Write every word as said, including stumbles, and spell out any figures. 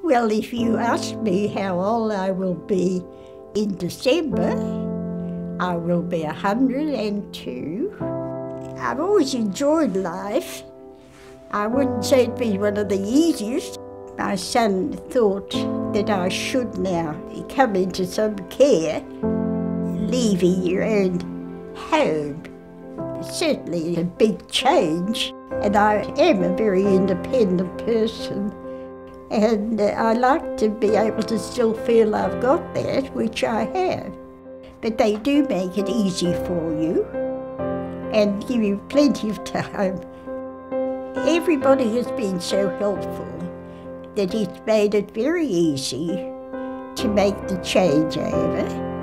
Well, if you ask me how old I will be in December, I will be one hundred and two. I've always enjoyed life. I wouldn't say it'd be one of the easiest. My son thought that I should now come into some care, leaving your own home. It's certainly a big change, and I am a very independent person. And uh, I like to be able to still feel I've got that, which I have. But they do make it easy for you and give you plenty of time. Everybody has been so helpful that it's made it very easy to make the change over.